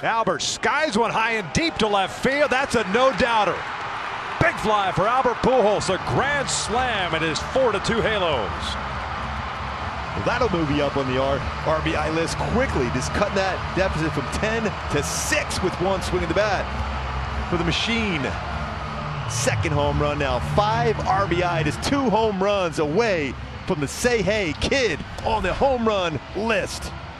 Albert skies one high and deep to left field. That's a no-doubter. Big fly for Albert Pujols, a grand slam at his 4-2 Halos. Well, that'll move you up on the RBI list quickly, just cutting that deficit from 10 to 6 with one swing of the bat for the machine. Second home run now, 5 RBI, just 2 home runs away from the Say Hey kid on the home run list.